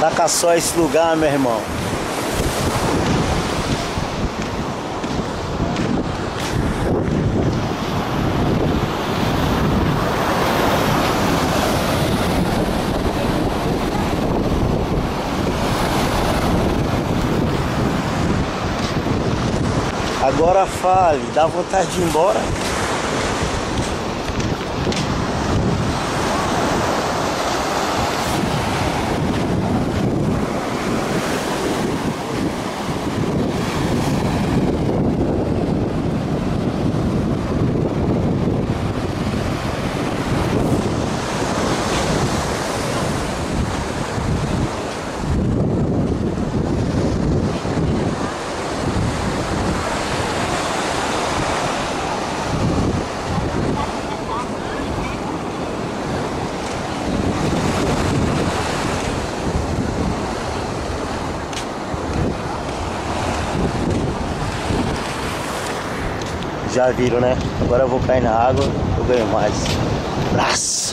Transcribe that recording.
Saca só esse lugar, meu irmão. Agora fale, dá vontade de ir embora? Já viram, né? Agora eu vou cair na água, eu ganho mais. Abraço!